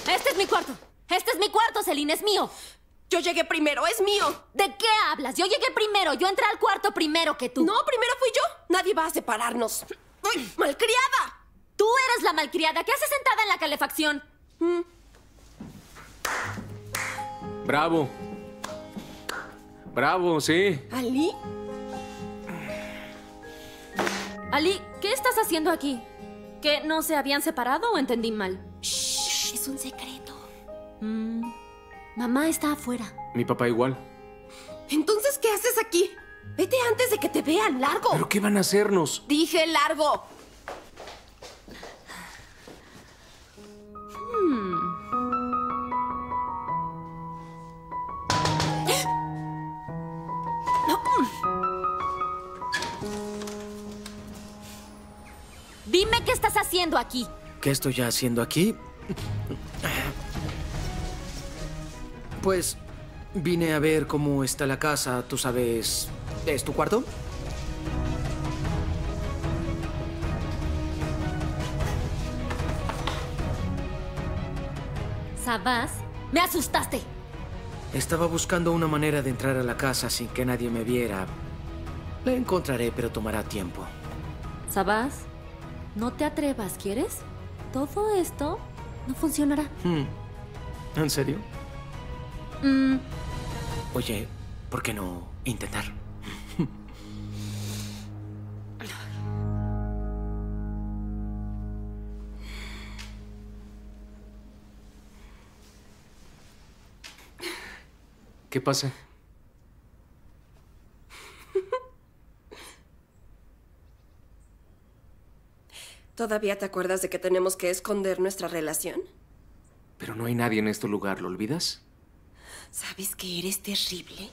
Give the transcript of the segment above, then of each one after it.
Este es mi cuarto. Este es mi cuarto, Celine, es mío. Yo llegué primero, es mío. ¿De qué hablas? Yo llegué primero. Yo entré al cuarto primero que tú. No, primero fui yo. Nadie va a separarnos. ¡Uy, malcriada! Tú eres la malcriada. ¿Qué haces sentada en la calefacción? Bravo. Bravo, sí. ¿Ali? Ali, ¿qué estás haciendo aquí? ¿Que no se habían separado o entendí mal? Shh, es un secreto. Mamá está afuera. Mi papá igual. Entonces, ¿qué haces aquí? Vete antes de que te vean, largo. ¿Pero qué van a hacernos? Dije largo. Dime qué estás haciendo aquí. ¿Qué estoy haciendo aquí? Pues vine a ver cómo está la casa. Tú sabes, ¿es tu cuarto? Sabás, me asustaste. Estaba buscando una manera de entrar a la casa sin que nadie me viera. La encontraré, pero tomará tiempo. Sabás, no te atrevas, ¿quieres? Todo esto no funcionará. ¿En serio? Oye, ¿por qué no intentar? ¿Qué pasa? ¿Todavía te acuerdas de que tenemos que esconder nuestra relación? Pero no hay nadie en este lugar, ¿lo olvidas? ¿Sabes que eres terrible?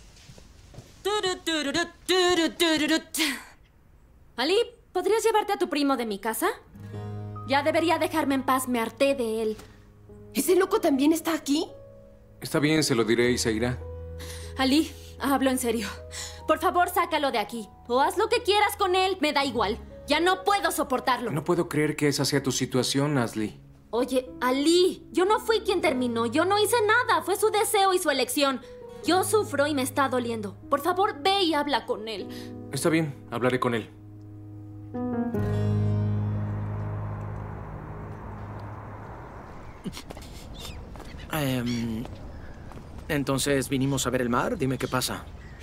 Ali, ¿podrías llevarte a tu primo de mi casa? Ya debería dejarme en paz, me harté de él. ¿Ese loco también está aquí? Está bien, se lo diré y se irá. Ali, hablo en serio. Por favor, sácalo de aquí. O haz lo que quieras con él, me da igual. Ya no puedo soportarlo. No puedo creer que esa sea tu situación, Ashley. Oye, Ali, yo no fui quien terminó. Yo no hice nada. Fue su deseo y su elección. Yo sufro y me está doliendo. Por favor, ve y habla con él. Está bien, hablaré con él. Entonces vinimos a ver el mar. Dime qué pasa.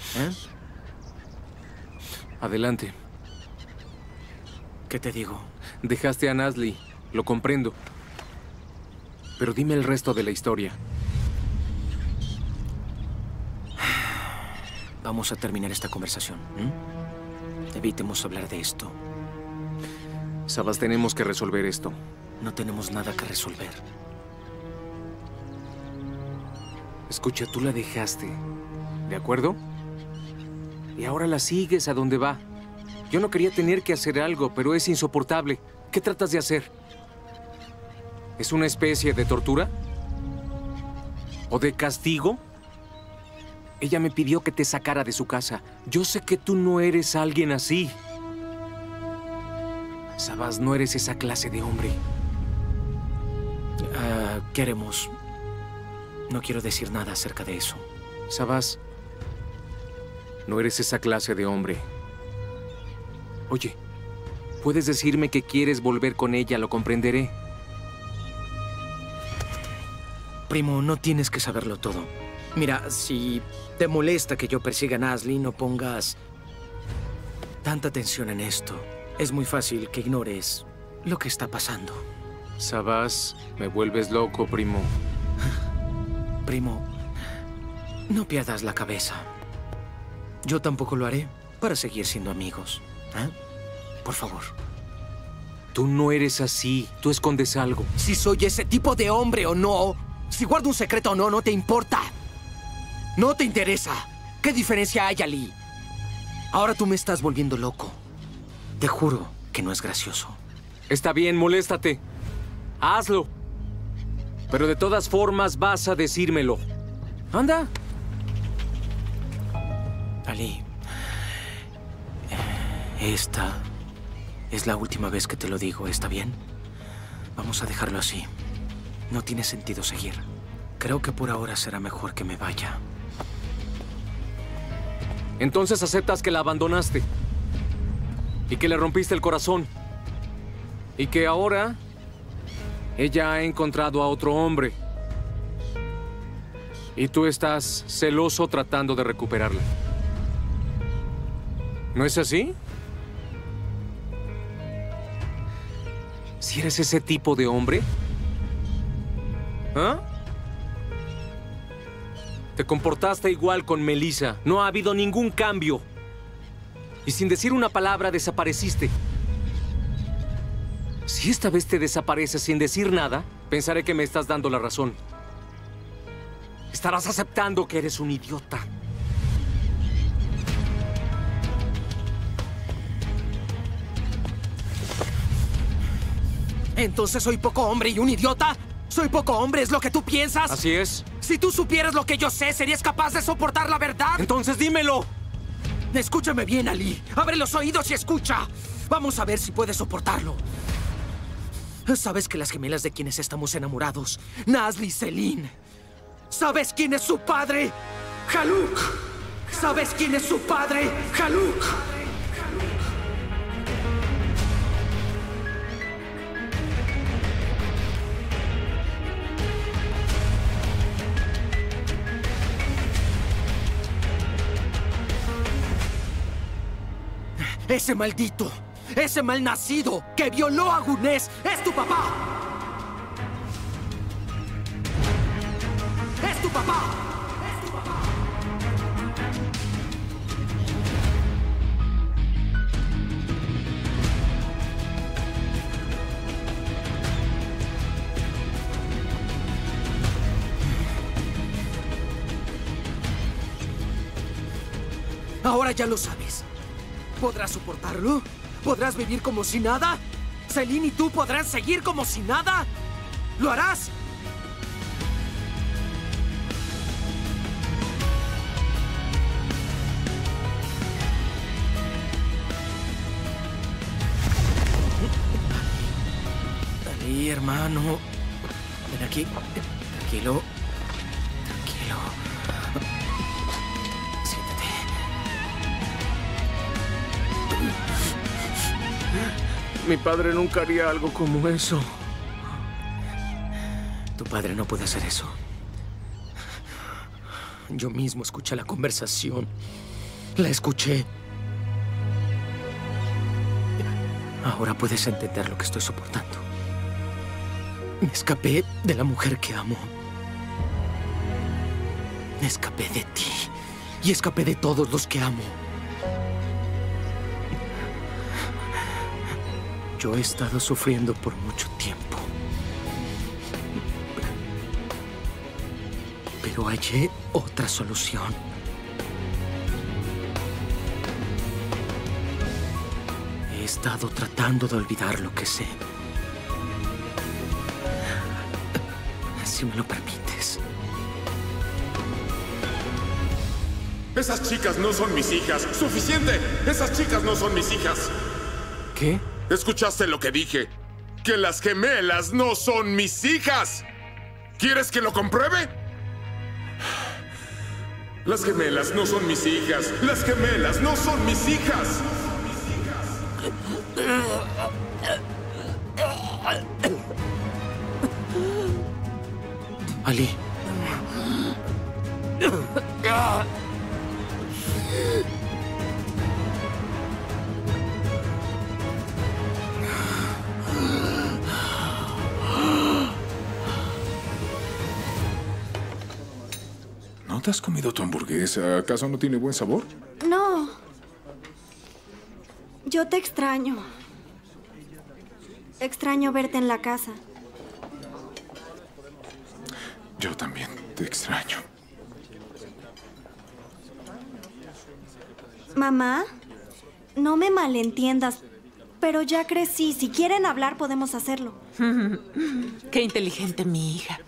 Adelante. ¿Qué te digo? Dejaste a Nasli, lo comprendo. Pero dime el resto de la historia. Vamos a terminar esta conversación. Evitemos hablar de esto. Sabas, tenemos que resolver esto. No tenemos nada que resolver. Escucha, tú la dejaste, ¿de acuerdo? Y ahora la sigues a donde va. Yo no quería tener que hacer algo, pero es insoportable. ¿Qué tratas de hacer? ¿Es una especie de tortura? ¿O de castigo? Ella me pidió que te sacara de su casa. Yo sé que tú no eres alguien así. Sabas, no eres esa clase de hombre. ¿Qué haremos? No quiero decir nada acerca de eso. Sabas, no eres esa clase de hombre. Oye, puedes decirme que quieres volver con ella, lo comprenderé. Primo, no tienes que saberlo todo. Mira, si te molesta que yo persiga a Nasli, no pongas tanta atención en esto. Es muy fácil que ignores lo que está pasando. Sabas, me vuelves loco, primo. Primo, no pierdas la cabeza. Yo tampoco lo haré para seguir siendo amigos. Por favor. Tú no eres así. Tú escondes algo. Si soy ese tipo de hombre o no, si guardo un secreto o no, no te importa. No te interesa. ¿Qué diferencia hay, Ali? Ahora tú me estás volviendo loco. Te juro que no es gracioso. Está bien, moléstate. Hazlo. Pero de todas formas vas a decírmelo. Anda. Ali, esta es la última vez que te lo digo, ¿está bien? Vamos a dejarlo así. No tiene sentido seguir. Creo que por ahora será mejor que me vaya. Entonces aceptas que la abandonaste. Y que le rompiste el corazón. Y que ahora ella ha encontrado a otro hombre. Y tú estás celoso tratando de recuperarla. ¿No es así? ¿Si eres ese tipo de hombre? ¿Ah? Te comportaste igual con Melissa. No ha habido ningún cambio. Y sin decir una palabra desapareciste. Si esta vez te desapareces sin decir nada, pensaré que me estás dando la razón. Estarás aceptando que eres un idiota. ¿Entonces soy poco hombre y un idiota? ¿Soy poco hombre? ¿Es lo que tú piensas? Así es. Si tú supieras lo que yo sé, ¿serías capaz de soportar la verdad? Entonces dímelo. Escúchame bien, Ali. Abre los oídos y escucha. Vamos a ver si puedes soportarlo. ¿Sabes que las gemelas de quienes estamos enamorados, Nazli y Celine? ¿Sabes quién es su padre? Haluk. ¿Sabes quién es su padre? Haluk. Ese maldito, ese malnacido que violó a Gunés es tu papá. ¡Es tu papá! ¡Es tu papá! Ahora ya lo sabes. ¿Podrás soportarlo? ¿Podrás vivir como si nada? ¿Celine y tú podrán seguir como si nada? ¿Lo harás? Dale, hermano. Ven aquí. Tranquilo. Tranquilo. Siéntate. Mi padre nunca haría algo como eso. Tu padre no puede hacer eso. Yo mismo escuché la conversación. La escuché. Ahora puedes entender lo que estoy soportando. Me escapé de la mujer que amo. Me escapé de ti. Y escapé de todos los que amo. Yo he estado sufriendo por mucho tiempo. Pero hallé otra solución. He estado tratando de olvidar lo que sé. Si me lo permites. Esas chicas no son mis hijas. ¡Suficiente! Esas chicas no son mis hijas. ¿Qué? ¿Escuchaste lo que dije? Que las gemelas no son mis hijas. ¿Quieres que lo compruebe? Las gemelas no son mis hijas. Las gemelas no son mis hijas. Ali. ¿No te has comido tu hamburguesa? ¿Acaso no tiene buen sabor? No. Yo te extraño. Extraño verte en la casa. Yo también te extraño. Mamá, no me malentiendas, pero ya crecí. Si quieren hablar, podemos hacerlo. Qué inteligente mi hija.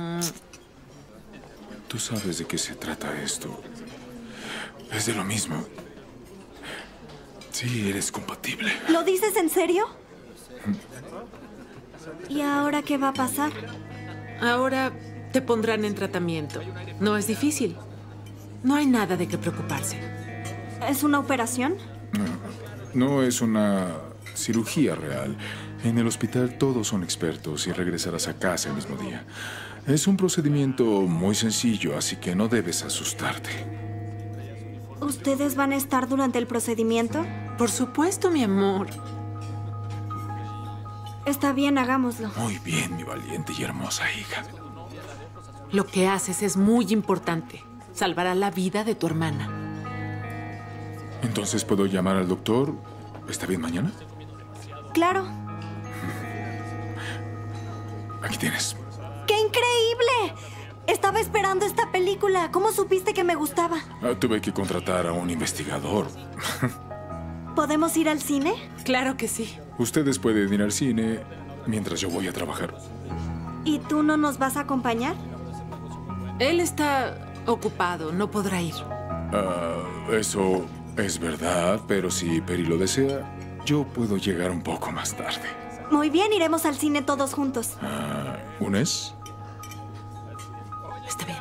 Tú sabes de qué se trata esto. Es de lo mismo. Sí, eres compatible. ¿Lo dices en serio? ¿Y ahora qué va a pasar? Ahora te pondrán en tratamiento. No es difícil. No hay nada de qué preocuparse. ¿Es una operación? No es una cirugía real. En el hospital todos son expertos y regresarás a casa el mismo día. Es un procedimiento muy sencillo, así que no debes asustarte. ¿Ustedes van a estar durante el procedimiento? Por supuesto, mi amor. Está bien, hagámoslo. Muy bien, mi valiente y hermosa hija. Lo que haces es muy importante. Salvará la vida de tu hermana. Entonces, ¿puedo llamar al doctor? ¿Está bien mañana? Claro. Aquí tienes. ¡Qué increíble! Estaba esperando esta película. ¿Cómo supiste que me gustaba? Tuve que contratar a un investigador. ¿Podemos ir al cine? Claro que sí. Ustedes pueden ir al cine mientras yo voy a trabajar. ¿Y tú no nos vas a acompañar? Él está ocupado, no podrá ir. Eso es verdad, pero si Peri lo desea, yo puedo llegar un poco más tarde. Muy bien, iremos al cine todos juntos. ¿Unes? Está bien.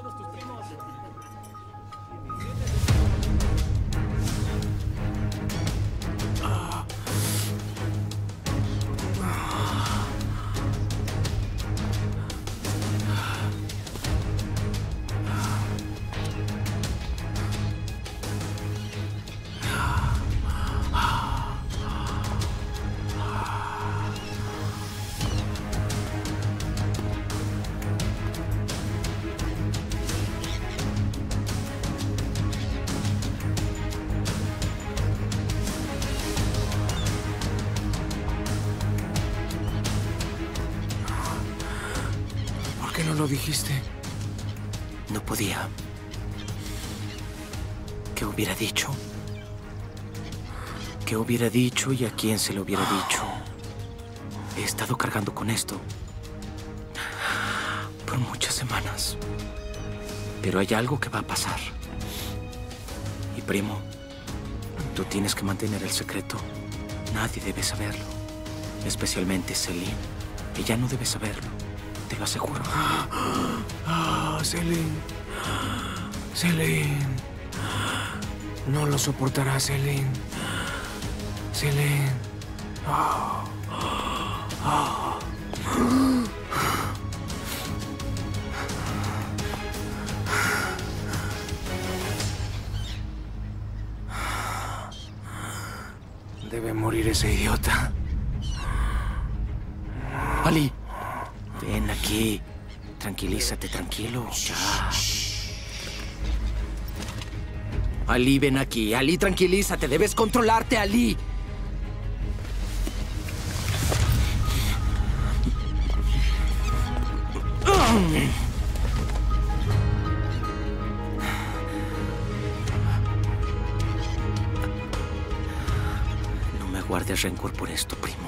¿Por qué no lo dijiste? No podía. ¿Qué hubiera dicho? ¿Qué hubiera dicho y a quién se lo hubiera dicho? He estado cargando con esto por muchas semanas. Pero hay algo que va a pasar. Y primo, tú tienes que mantener el secreto. Nadie debe saberlo. Especialmente Celine. Ella no debe saberlo. Te lo aseguro. Celine. Celine. No lo soportará, Celine. Celine. Debe morir ese idiota. Ali, ven aquí. Tranquilízate, tranquilo. Ya. Ali, ven aquí. Ali, tranquilízate. Debes controlarte, Ali. No me guardes rencor por esto, primo.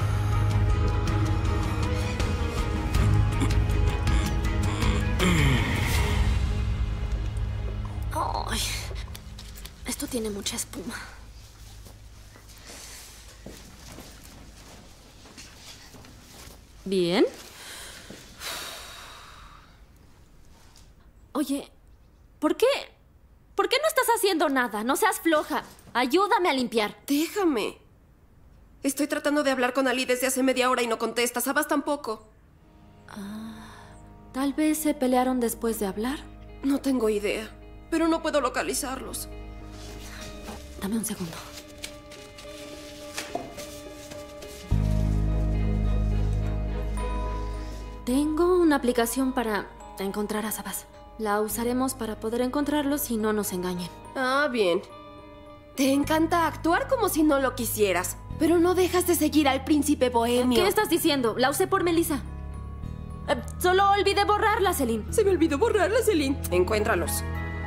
Ay, esto tiene mucha espuma. Bien. Oye, ¿por qué no estás haciendo nada? No seas floja. Ayúdame a limpiar. Déjame. Estoy tratando de hablar con Ali desde hace media hora y no contesta. Sabas tampoco. Tal vez se pelearon después de hablar. No tengo idea, pero no puedo localizarlos. Dame un segundo. Tengo una aplicación para encontrar a Sabas. La usaremos para poder encontrarlos y no nos engañen. Ah, bien. Te encanta actuar como si no lo quisieras, pero no dejas de seguir al príncipe bohemio. ¿Qué estás diciendo? La usé por Melissa. Solo olvidé borrarla, Celine. Se me olvidó borrarla, Celine. Encuéntralos.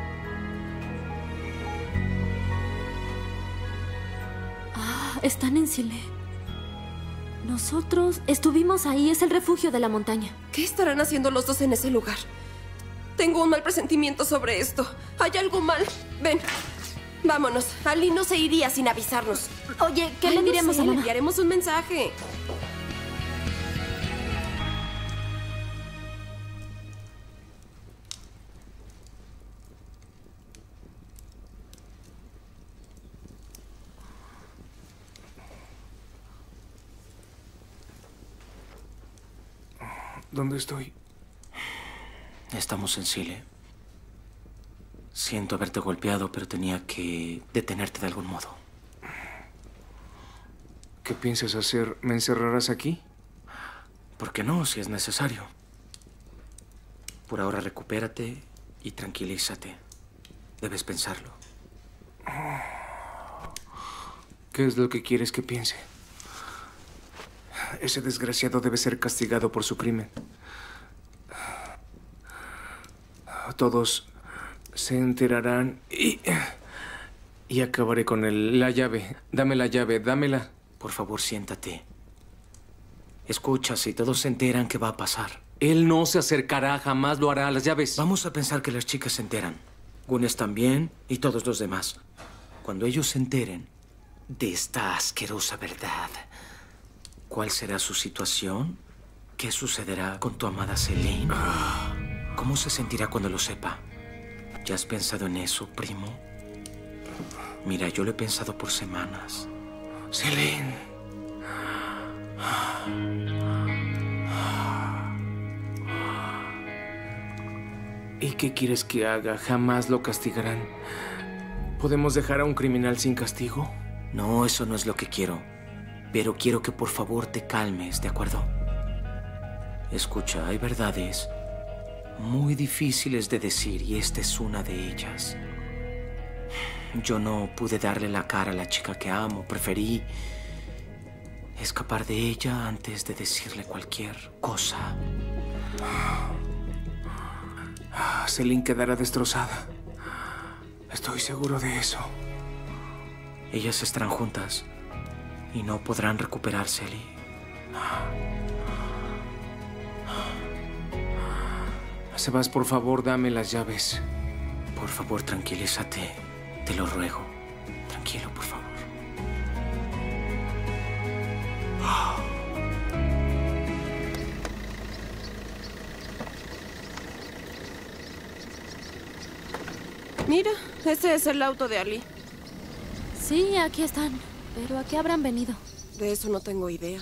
Están en Sile. Nosotros estuvimos ahí. Es el refugio de la montaña. ¿Qué estarán haciendo los dos en ese lugar? Tengo un mal presentimiento sobre esto. Hay algo mal. Ven. Vámonos. Ali no se iría sin avisarnos. Oye, ¿qué le diremos a Le mamá? enviaremos un mensaje. ¿Dónde estoy? Estamos en Sile. Siento haberte golpeado, pero tenía que detenerte de algún modo. ¿Qué piensas hacer? ¿Me encerrarás aquí? ¿Por qué no, si es necesario? Por ahora recupérate y tranquilízate. Debes pensarlo. ¿Qué es lo que quieres que piense? Ese desgraciado debe ser castigado por su crimen. Todos se enterarán y acabaré con él. La llave. Dame la llave. Dámela. Por favor, siéntate. Escucha, si todos se enteran, ¿qué va a pasar? Él no se acercará, jamás lo hará. Las llaves. Vamos a pensar que las chicas se enteran. Gunes también y todos los demás. Cuando ellos se enteren de esta asquerosa verdad, ¿cuál será su situación? ¿Qué sucederá con tu amada Celine? ¿Cómo se sentirá cuando lo sepa? ¿Ya has pensado en eso, primo? Mira, yo lo he pensado por semanas. Celine. ¿Y qué quieres que haga? Jamás lo castigarán. ¿Podemos dejar a un criminal sin castigo? No, eso no es lo que quiero. Pero quiero que por favor te calmes, ¿de acuerdo? Escucha, hay verdades muy difíciles de decir y esta es una de ellas. Yo no pude darle la cara a la chica que amo. Preferí escapar de ella antes de decirle cualquier cosa. Celine quedará destrozada. Estoy seguro de eso. Ellas estarán juntas y no podrán recuperarse, Ellie. Sebas, por favor, dame las llaves. Por favor, tranquilízate. Te lo ruego. Tranquilo, por favor. Mira, ese es el auto de Ali. Sí, aquí están. ¿Pero a qué habrán venido? De eso no tengo idea.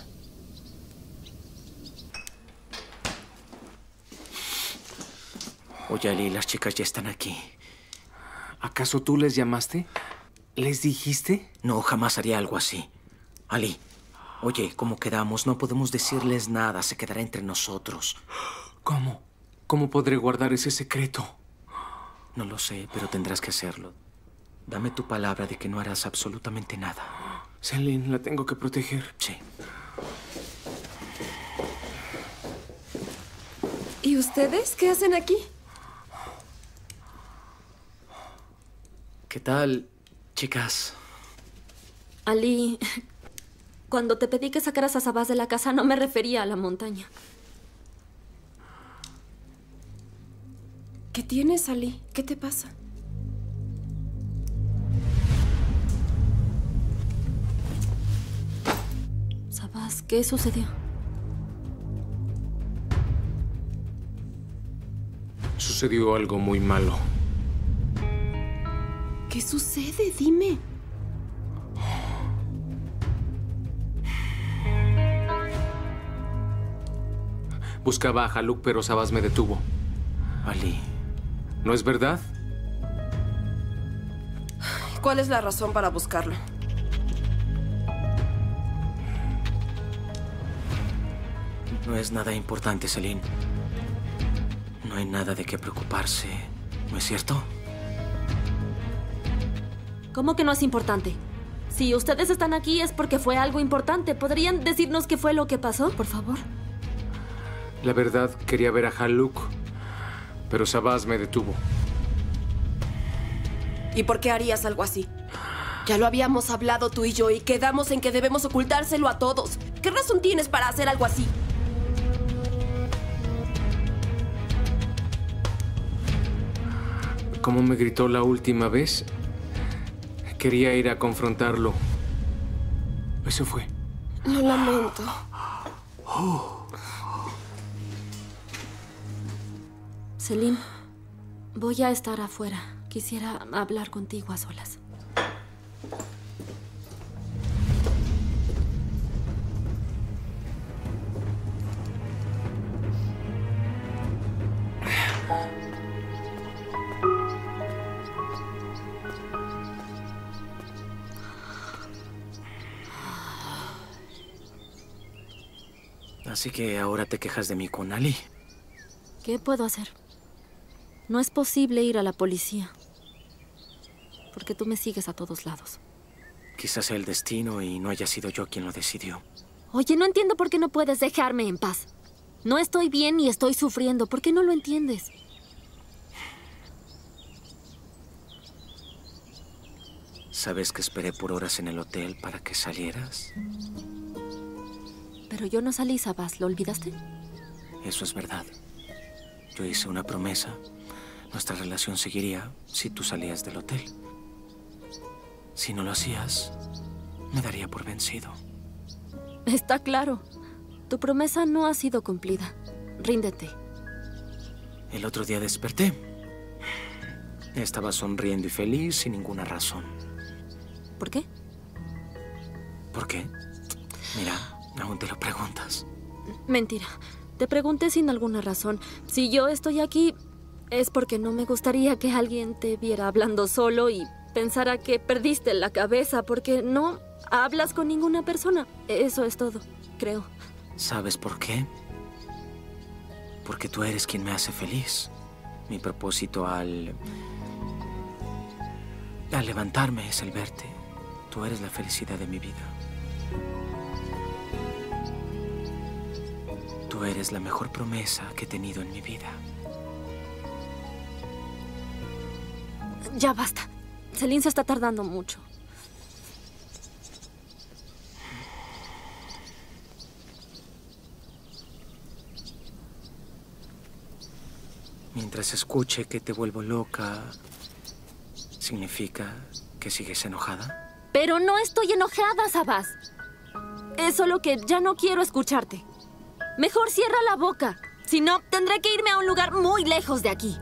Oye, Ali, las chicas ya están aquí. ¿Acaso tú les llamaste? ¿Les dijiste? No, jamás haría algo así. Ali, oye, ¿cómo quedamos? No podemos decirles nada. Se quedará entre nosotros. ¿Cómo? ¿Cómo podré guardar ese secreto? No lo sé, pero tendrás que hacerlo. Dame tu palabra de que no harás absolutamente nada. Celine, la tengo que proteger. Sí. ¿Y ustedes qué hacen aquí? ¿Qué tal, chicas? Ali, cuando te pedí que sacaras a Sabás de la casa, no me refería a la montaña. ¿Qué tienes, Ali? ¿Qué te pasa? Sabás, ¿qué sucedió? Sucedió algo muy malo. ¿Qué sucede? Dime. Buscaba a Haluk, pero Sabás me detuvo. Ali. ¿No es verdad? ¿Cuál es la razón para buscarlo? No es nada importante, Celine. No hay nada de qué preocuparse, ¿no es cierto? ¿Cómo que no es importante? Si ustedes están aquí es porque fue algo importante. ¿Podrían decirnos qué fue lo que pasó, por favor? La verdad, quería ver a Haluk, pero Sabás me detuvo. ¿Y por qué harías algo así? Ya lo habíamos hablado tú y yo y quedamos en que debemos ocultárselo a todos. ¿Qué razón tienes para hacer algo así? Como me gritó la última vez, quería ir a confrontarlo. Eso fue. Lo lamento. Celine, voy a estar afuera. Quisiera hablar contigo a solas. Así que ahora te quejas de mí con Ali. ¿Qué puedo hacer? No es posible ir a la policía. Porque tú me sigues a todos lados. Quizás sea el destino y no haya sido yo quien lo decidió. Oye, no entiendo por qué no puedes dejarme en paz. No estoy bien y estoy sufriendo. ¿Por qué no lo entiendes? ¿Sabes que esperé por horas en el hotel para que salieras? Pero yo no salí, Sabas. ¿Lo olvidaste? Eso es verdad. Yo hice una promesa. Nuestra relación seguiría si tú salías del hotel. Si no lo hacías, me daría por vencido. Está claro. Tu promesa no ha sido cumplida. Ríndete. El otro día desperté. Estaba sonriendo y feliz sin ninguna razón. ¿Por qué? ¿Por qué? Mira, aún te lo preguntas. Mentira. Te pregunté sin alguna razón. Si yo estoy aquí, es porque no me gustaría que alguien te viera hablando solo y pensara que perdiste la cabeza porque no hablas con ninguna persona. Eso es todo, creo. ¿Sabes por qué? Porque tú eres quien me hace feliz. Mi propósito al levantarme es el verte. Tú eres la felicidad de mi vida. Tú eres la mejor promesa que he tenido en mi vida. Ya basta. Celine se está tardando mucho. Mientras escuche que te vuelvo loca, ¿significa que sigues enojada? Pero no estoy enojada, Sabas. Es solo que ya no quiero escucharte. Mejor cierra la boca. Si no, tendré que irme a un lugar muy lejos de aquí.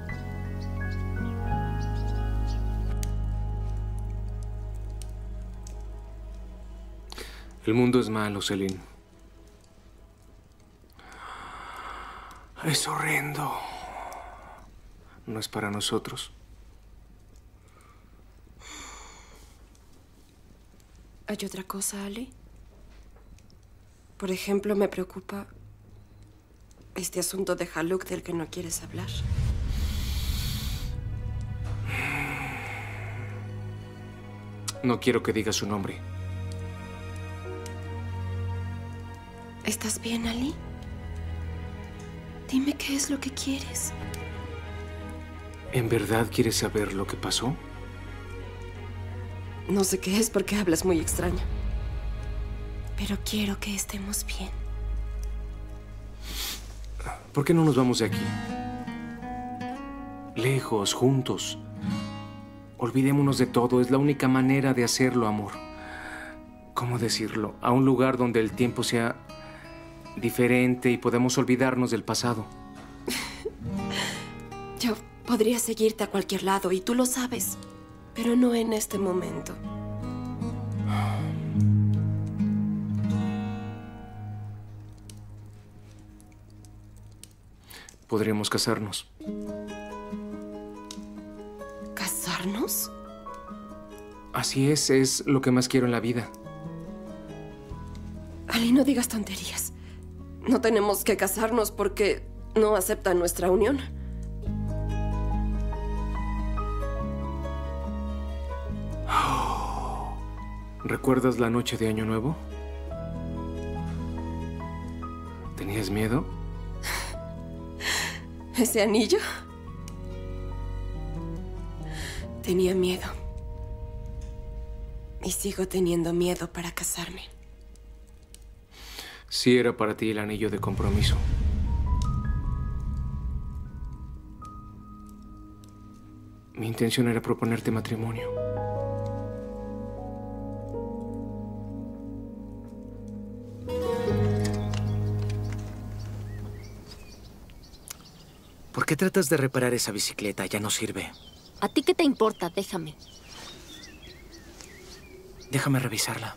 El mundo es malo, Celine. Es horrendo. No es para nosotros. ¿Hay otra cosa, Ali? Por ejemplo, me preocupa este asunto de Haluk del que no quieres hablar. No quiero que digas su nombre. ¿Estás bien, Ali? Dime qué es lo que quieres. ¿En verdad quieres saber lo que pasó? No sé qué es porque hablas muy extraño. Pero quiero que estemos bien. ¿Por qué no nos vamos de aquí? Lejos, juntos. Olvidémonos de todo. Es la única manera de hacerlo, amor. ¿Cómo decirlo? A un lugar donde el tiempo sea diferente y podemos olvidarnos del pasado. Yo podría seguirte a cualquier lado y tú lo sabes. Pero no en este momento. Podríamos casarnos. ¿Casarnos? Así es lo que más quiero en la vida. Ali, no digas tonterías. No tenemos que casarnos porque no aceptan nuestra unión. ¿Recuerdas la noche de Año Nuevo? ¿Tenías miedo? ¿Ese anillo? Tenía miedo. Y sigo teniendo miedo para casarme. Sí era para ti el anillo de compromiso. Mi intención era proponerte matrimonio. ¿Por qué tratas de reparar esa bicicleta? Ya no sirve. ¿A ti qué te importa? Déjame. Déjame revisarla.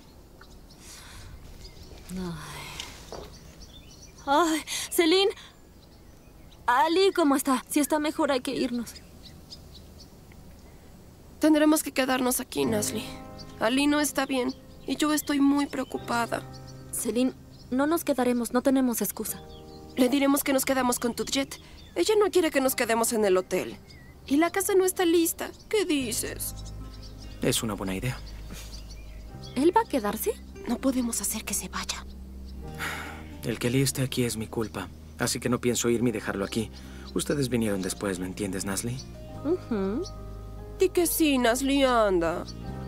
Ay, Celine. Ali, ¿cómo está? Si está mejor, hay que irnos. Tendremos que quedarnos aquí, Nasli. Ali no está bien y yo estoy muy preocupada. Celine, no nos quedaremos, no tenemos excusa. Le diremos que nos quedamos con Tudjet. Ella no quiere que nos quedemos en el hotel. Y la casa no está lista. ¿Qué dices? Es una buena idea. ¿Él va a quedarse? No podemos hacer que se vaya. El que Lee esté aquí es mi culpa. Así que no pienso irme y dejarlo aquí. Ustedes vinieron después, ¿me entiendes, Nasli? Di que sí, Nasli, anda.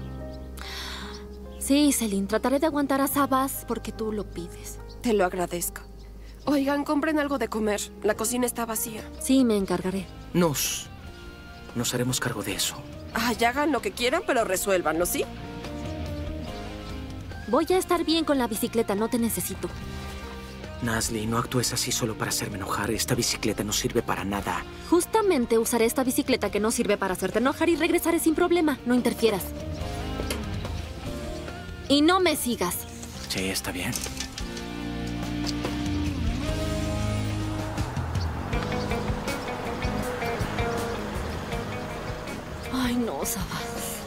Sí, Celine, trataré de aguantar a Sabas porque tú lo pides. Te lo agradezco. Oigan, compren algo de comer. La cocina está vacía. Sí, me encargaré. Nos haremos cargo de eso. Ay, hagan lo que quieran, pero resuélvanlo, ¿sí? Voy a estar bien con la bicicleta, no te necesito. Nasli, no actúes así solo para hacerme enojar. Esta bicicleta no sirve para nada. Justamente usaré esta bicicleta que no sirve para hacerte enojar y regresaré sin problema. No interfieras. Y no me sigas. Sí, está bien. Ay, no, Sabas.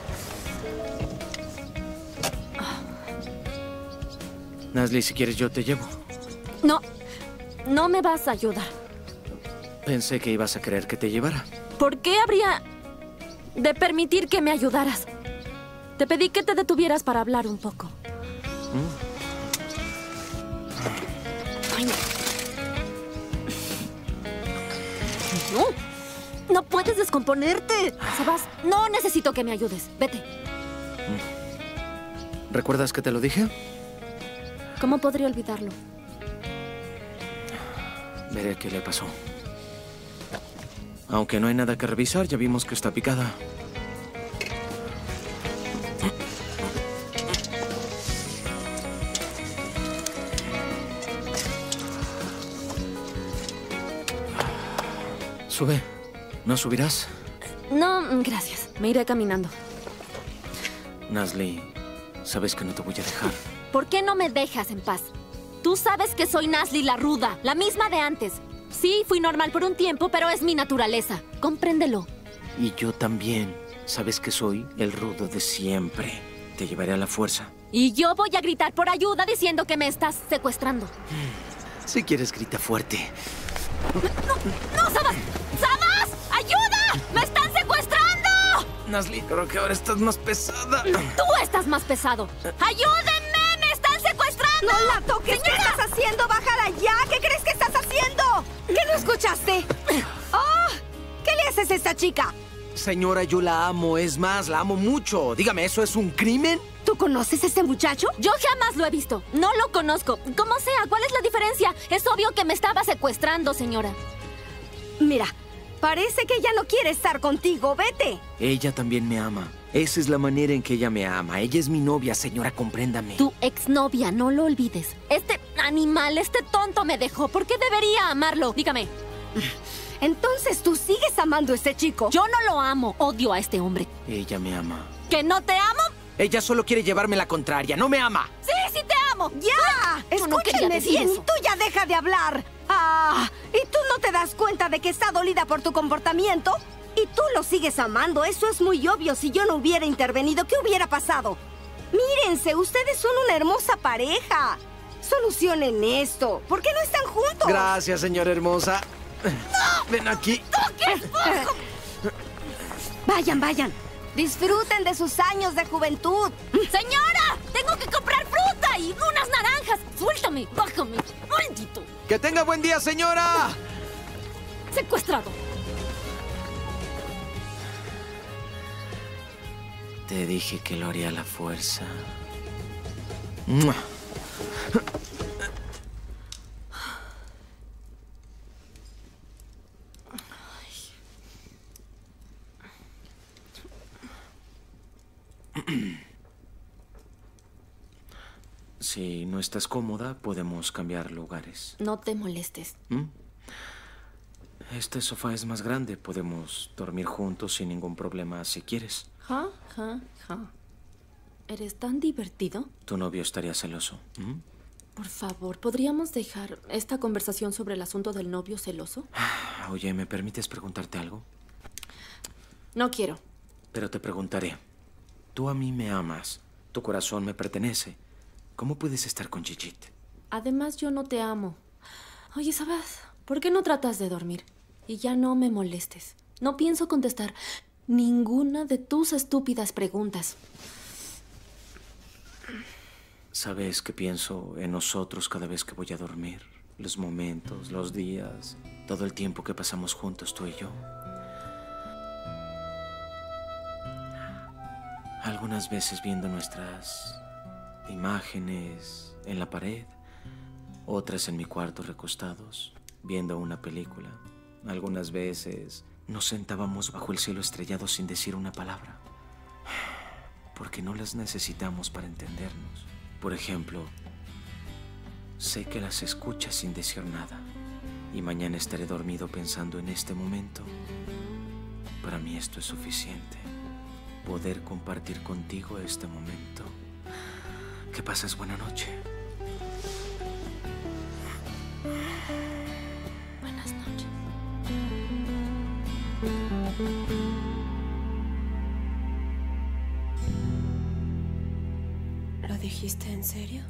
Nasli, si quieres yo te llevo. No, no me vas a ayudar. Pensé que ibas a querer que te llevara. ¿Por qué habría de permitir que me ayudaras? Te pedí que te detuvieras para hablar un poco. Ay, no. No, no puedes descomponerte. Sabas, no necesito que me ayudes. Vete. ¿Recuerdas que te lo dije? ¿Cómo podría olvidarlo? Veré qué le pasó. Aunque no hay nada que revisar, ya vimos que está picada. Sube. ¿No subirás? No, gracias. Me iré caminando. Nasli, sabes que no te voy a dejar. ¿Por qué no me dejas en paz? Tú sabes que soy Nasli la ruda, la misma de antes. Sí, fui normal por un tiempo, pero es mi naturaleza. Compréndelo. Y yo también. Sabes que soy el rudo de siempre. Te llevaré a la fuerza. Y yo voy a gritar por ayuda diciendo que me estás secuestrando. Si quieres, grita fuerte. ¡No, Sabas! ¡Sabas! ¡Ayuda! ¡Me están secuestrando! Nasli, creo que ahora estás más pesada. ¡Tú estás más pesado! ¡Ayúdenme! ¡Me están secuestrando! ¡No la toques! ¿Qué estás haciendo? ¡Bájala ya! ¿Qué crees que estás haciendo? ¿Qué no escuchaste? ¡Oh! ¿Qué le haces a esta chica? Señora, yo la amo. Es más, la amo mucho. Dígame, ¿eso es un crimen? ¿Tú conoces a este muchacho? Yo jamás lo he visto. No lo conozco. Como sea, ¿cuál es la diferencia? Es obvio que me estaba secuestrando, señora. Mira, parece que ella no quiere estar contigo. ¡Vete! Ella también me ama. Esa es la manera en que ella me ama. Ella es mi novia, señora, compréndame. Tu exnovia, no lo olvides. Este animal, este tonto me dejó. ¿Por qué debería amarlo? Dígame. Entonces tú sigues amando a este chico. Yo no lo amo. Odio a este hombre. Ella me ama. ¿Que no te amo? Ella solo quiere llevarme la contraria. ¡No me ama! ¡Sí, sí te amo! ¡Ya! Escúchenme bien, tú ya deja de hablar. ¡Ah! ¿Y tú no te das cuenta de que está dolida por tu comportamiento? Y tú lo sigues amando. Eso es muy obvio. Si yo no hubiera intervenido, ¿qué hubiera pasado? Mírense, ustedes son una hermosa pareja. Solucionen esto. ¿Por qué no están juntos? Gracias, señora hermosa. ¡No! Ven aquí. ¡Toques bajo! Vayan, vayan. Disfruten de sus años de juventud. ¡Señora! ¡Tengo que comprar fruta y unas naranjas! ¡Suéltame! ¡Bájame! ¡Maldito! ¡Que tenga buen día, señora! ¡Secuestrado! Te dije que lo haría a la fuerza. ¡Mua! Si no estás cómoda, podemos cambiar lugares. No te molestes. Este sofá es más grande. Podemos dormir juntos sin ningún problema si quieres. Ja, ja, ja. ¿Eres tan divertido? Tu novio estaría celoso. Por favor, ¿podríamos dejar esta conversación sobre el asunto del novio celoso? Oye, ¿me permites preguntarte algo? No quiero. Pero te preguntaré. Tú a mí me amas. Tu corazón me pertenece. ¿Cómo puedes estar con Gigit? Además, yo no te amo. Oye, ¿sabes? ¿Por qué no tratas de dormir? Y ya no me molestes. No pienso contestar ninguna de tus estúpidas preguntas. ¿Sabes que pienso en nosotros cada vez que voy a dormir? Los momentos, los días, todo el tiempo que pasamos juntos tú y yo. Algunas veces viendo nuestras imágenes en la pared, otras en mi cuarto recostados, viendo una película. Algunas veces nos sentábamos bajo el cielo estrellado sin decir una palabra, porque no las necesitamos para entendernos. Por ejemplo, sé que las escuchas sin decir nada, y mañana estaré dormido pensando en este momento. Para mí esto es suficiente. Poder compartir contigo este momento. Que pases buena noche. Buenas noches. ¿Lo dijiste en serio?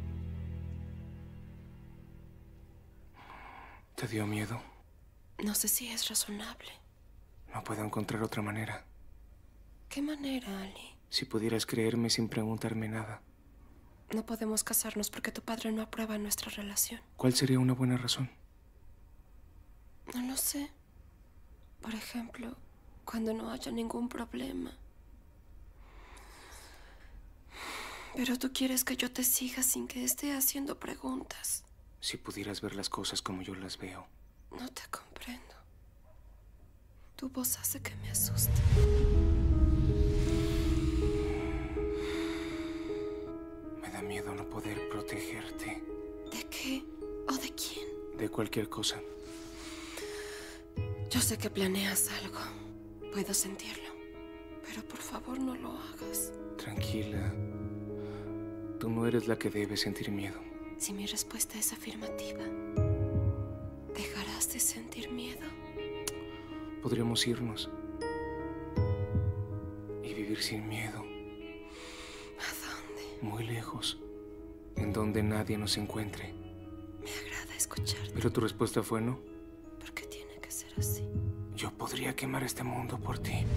¿Te dio miedo? No sé si es razonable. No puedo encontrar otra manera. ¿Qué manera, Ali? Si pudieras creerme sin preguntarme nada. No podemos casarnos porque tu padre no aprueba nuestra relación. ¿Cuál sería una buena razón? No lo sé. Por ejemplo, cuando no haya ningún problema. Pero tú quieres que yo te siga sin que esté haciendo preguntas. Si pudieras ver las cosas como yo las veo. No te comprendo. Tu voz hace que me asuste. Me da miedo no poder protegerte. ¿De qué? ¿O de quién? De cualquier cosa. Yo sé que planeas algo. Puedo sentirlo. Pero por favor no lo hagas. Tranquila. Tú no eres la que debe sentir miedo. Si mi respuesta es afirmativa, ¿dejarás de sentir miedo? Podríamos irnos. Y vivir sin miedo. ¿A dónde? Muy lejos. En donde nadie nos encuentre. Me agrada escucharte. Pero tu respuesta fue no. ¿Por qué tiene que ser así? Yo podría quemar este mundo por ti.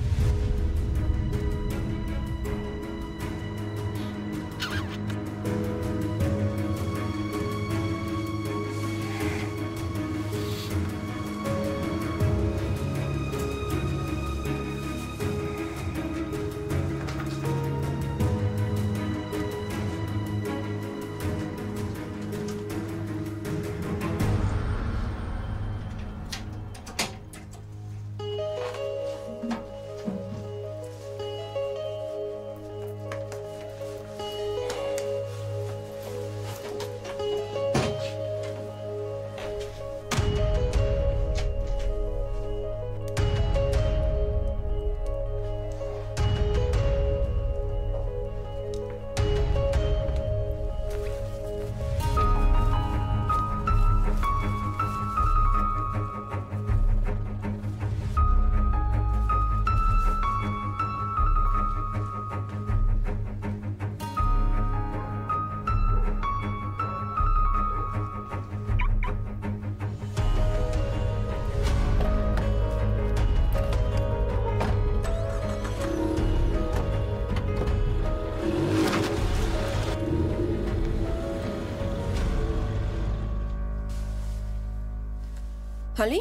¿Ali?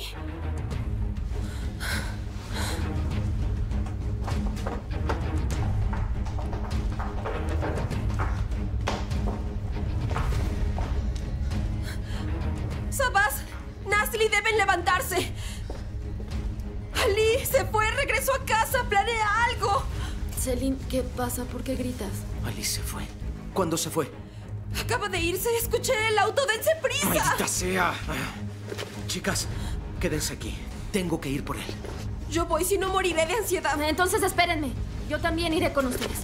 ¡Sabas! ¡Nasli deben levantarse! ¡Ali! ¡Se fue! ¡Regresó a casa! ¡Planea algo! Celine, ¿qué pasa? ¿Por qué gritas? Alice se fue. ¿Cuándo se fue? Acaba de irse. Escuché el auto. ¡Dense prisa! ¡Maldita sea! Chicas, quédense aquí. Tengo que ir por él. Yo voy, si no moriré de ansiedad. Entonces espérenme. Yo también iré con ustedes.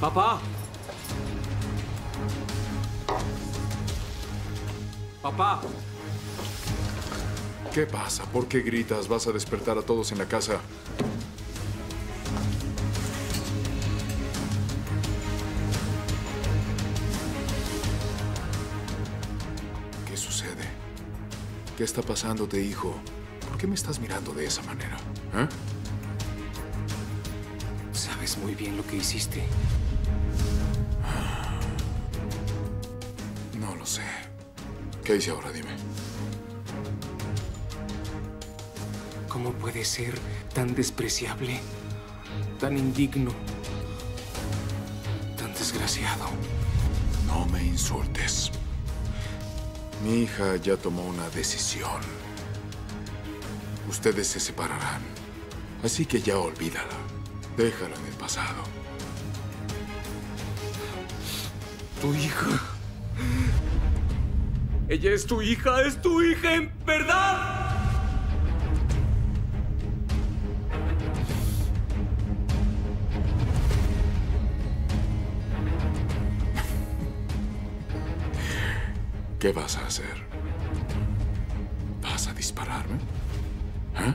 ¡Papá! ¡Papá! ¿Qué pasa? ¿Por qué gritas? ¿Vas a despertar a todos en la casa? ¿Qué sucede? ¿Qué está pasándote, hijo? ¿Por qué me estás mirando de esa manera? ¿Eh? Sabes muy bien lo que hiciste. No lo sé. ¿Qué hice ahora? Dime. ¿Cómo puede ser tan despreciable, tan indigno, tan desgraciado? No me insultes. Mi hija ya tomó una decisión. Ustedes se separarán. Así que ya olvídala. Déjala en el pasado. ¿Tu hija? ¿Ella es tu hija? ¿Es tu hija en verdad? ¿Qué vas a hacer? ¿Vas a dispararme? ¿Eh?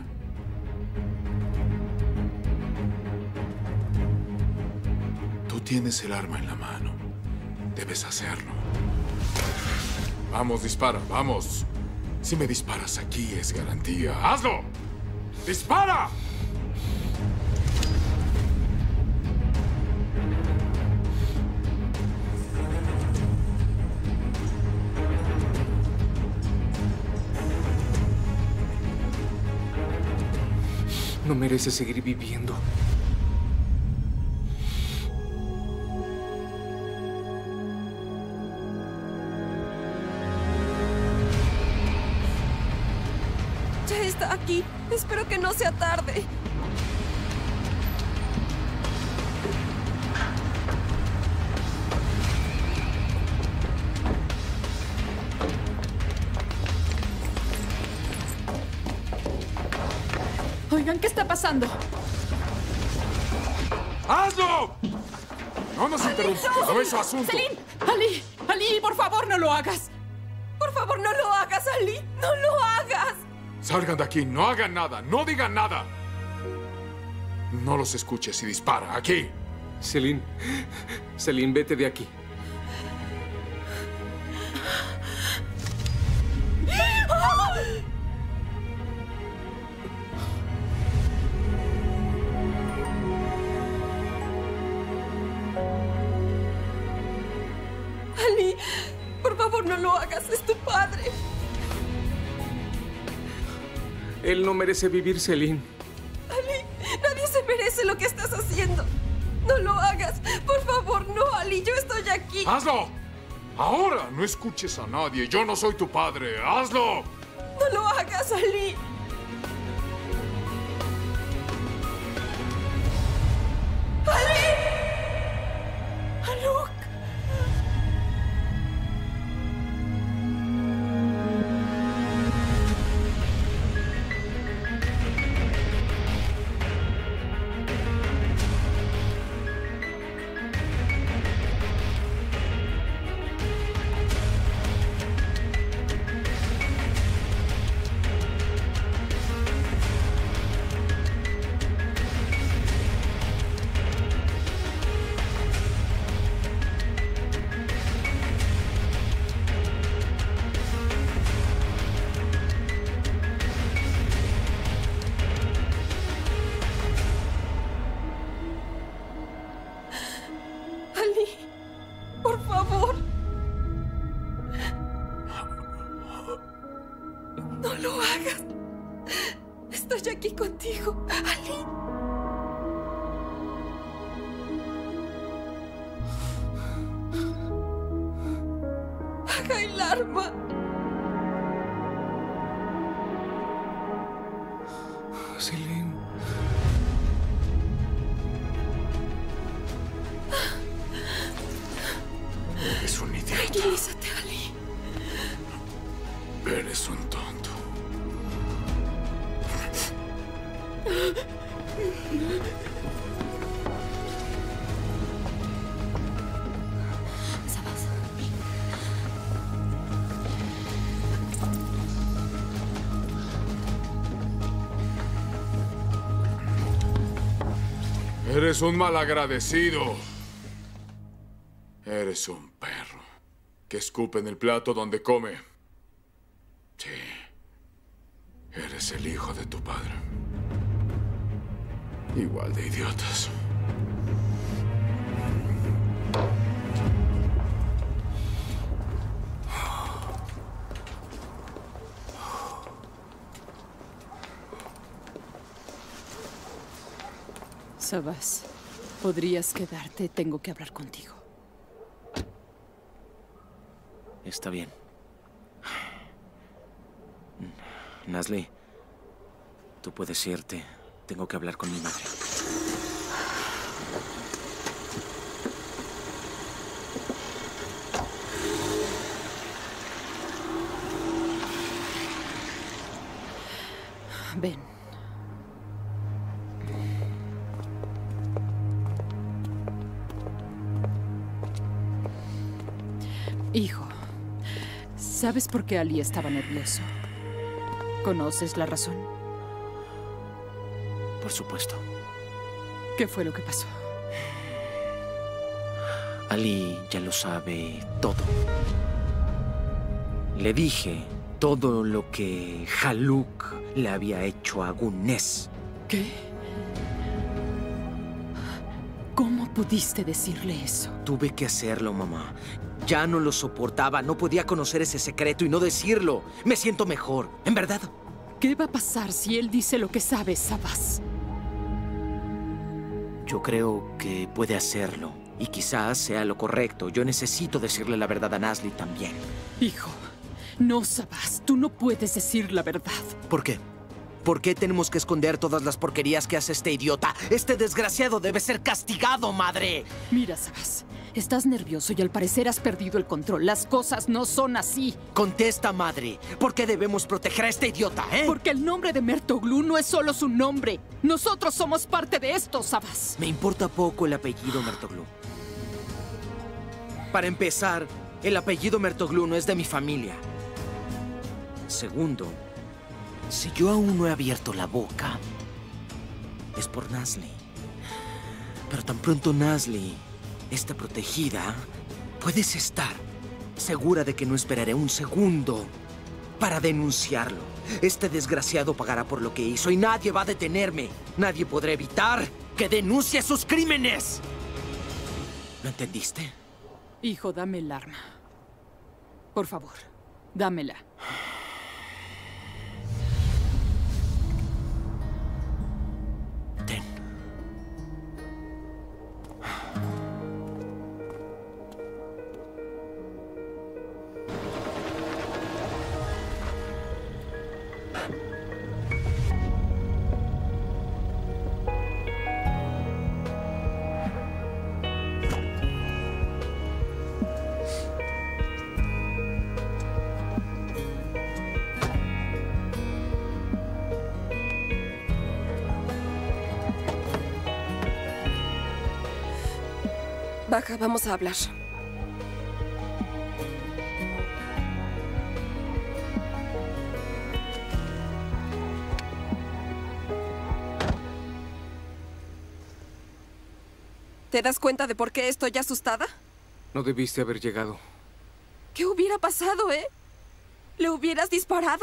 Tú tienes el arma en la mano. Debes hacerlo. Vamos, dispara, vamos. Si me disparas aquí es garantía. ¡Hazlo! ¡Dispara! No mereces seguir viviendo. Ya está aquí. Espero que no sea tarde. Oigan, ¿qué está pasando? ¡Hazlo! No nos interrumpas, no es su asunto. ¡Celine! ¡Ali, por favor, no lo hagas! Por favor, no lo hagas, Ali. ¡No lo hagas! Salgan de aquí, no hagan nada, no digan nada. No los escuches y dispara, aquí. Celine, vete de aquí. Ali, por favor, no lo hagas. Es tu padre. Él no merece vivir, Celine. Ali, nadie se merece lo que estás haciendo. No lo hagas. Por favor, no, Ali. Yo estoy aquí. ¡Hazlo! Ahora, no escuches a nadie. Yo no soy tu padre. ¡Hazlo! No lo hagas, Ali. ¡Ali! ¡Alok! Por favor. No lo hagas. Estoy aquí contigo, Ali. Haga el arma. Celine. Eres un idiota. Tranquilízate, Ali. Eres un tonto. Eres un malagradecido. Eres un perro que escupe en el plato donde come. Sí. Eres el hijo de tu padre. Igual de idiotas. Savas, podrías quedarte. Tengo que hablar contigo. Está bien. Nasli, tú puedes irte. Tengo que hablar con mi madre. Ven. Hijo, ¿sabes por qué Ali estaba nervioso? ¿Conoces la razón? Por supuesto. ¿Qué fue lo que pasó? Ali ya lo sabe todo. Le dije todo lo que Haluk le había hecho a Gunness. ¿Qué? ¿Cómo pudiste decirle eso? Tuve que hacerlo, mamá. Ya no lo soportaba. No podía conocer ese secreto y no decirlo. Me siento mejor, en verdad. ¿Qué va a pasar si él dice lo que sabe, Savas? Yo creo que puede hacerlo. Y quizás sea lo correcto. Yo necesito decirle la verdad a Nasli también. Hijo, no, Savas. Tú no puedes decir la verdad. ¿Por qué? ¿Por qué tenemos que esconder todas las porquerías que hace este idiota? Este desgraciado debe ser castigado, madre. Mira, Savas, estás nervioso y al parecer has perdido el control. Las cosas no son así. Contesta, madre. ¿Por qué debemos proteger a este idiota, Porque el nombre de Mertoglu no es solo su nombre. Nosotros somos parte de esto, Savas. Me importa poco el apellido Mertoglu. Para empezar, el apellido Mertoglu no es de mi familia. Segundo, si yo aún no he abierto la boca, es por Nasli. Pero tan pronto Nasli esté protegida, puedes estar segura de que no esperaré un segundo para denunciarlo. Este desgraciado pagará por lo que hizo y nadie va a detenerme. Nadie podrá evitar que denuncie sus crímenes. ¿Lo entendiste? Hijo, dame el arma. Por favor, dámela. Baja, vamos a hablar. ¿Te das cuenta de por qué estoy asustada? No debiste haber llegado. ¿Qué hubiera pasado, ¿Le hubieras disparado?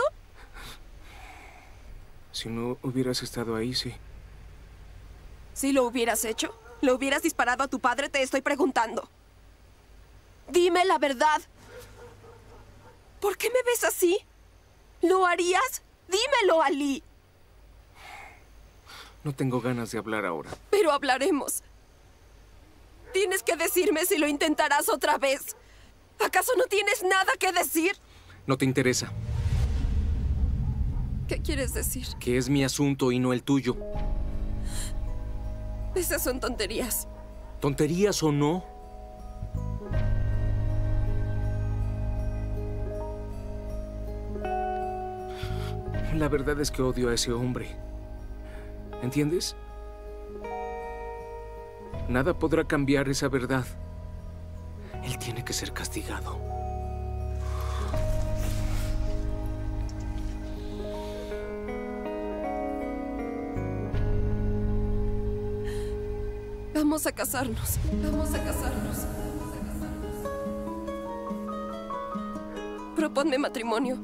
Si no hubieras estado ahí, sí. ¿Si lo hubieras hecho? ¿Le hubieras disparado a tu padre? Te estoy preguntando. Dime la verdad. ¿Por qué me ves así? ¿Lo harías? Dímelo, Ali. No tengo ganas de hablar ahora. Pero hablaremos. Tienes que decirme si lo intentarás otra vez. ¿Acaso no tienes nada que decir? No te interesa. ¿Qué quieres decir? Que es mi asunto y no el tuyo. Esas son tonterías. ¿Tonterías o no? La verdad es que odio a ese hombre. ¿Entiendes? Nada podrá cambiar esa verdad. Él tiene que ser castigado. Vamos a casarnos. Vamos a casarnos. Proponme matrimonio.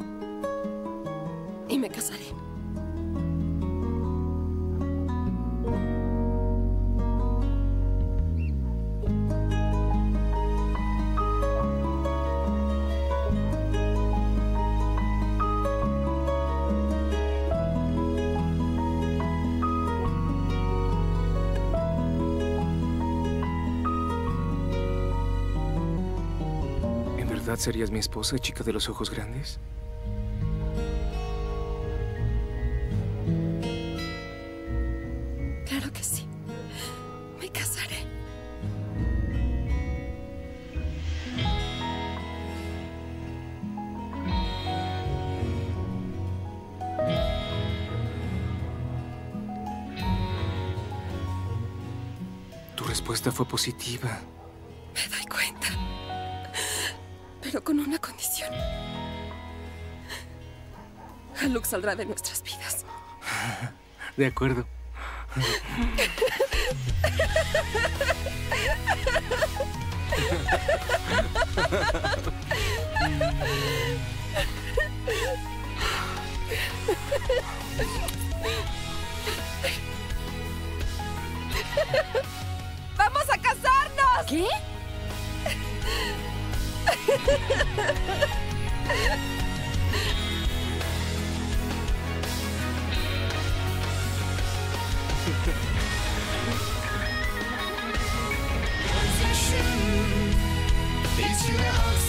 Y me casaré. ¿Serías mi esposa, chica de los ojos grandes? Claro que sí. Me casaré. Tu respuesta fue positiva. Me doy cuenta. Pero con una condición. Haluk saldrá de nuestras vidas. De acuerdo. ¡Vamos a casarnos! ¿Qué? Beats you